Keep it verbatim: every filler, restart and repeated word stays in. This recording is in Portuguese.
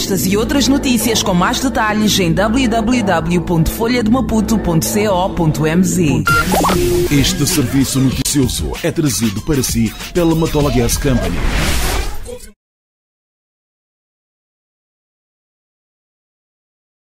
Estas e outras notícias com mais detalhes em w w w ponto folha de maputo ponto co ponto m z. Este serviço noticioso é trazido para si pela Matola Gas Company.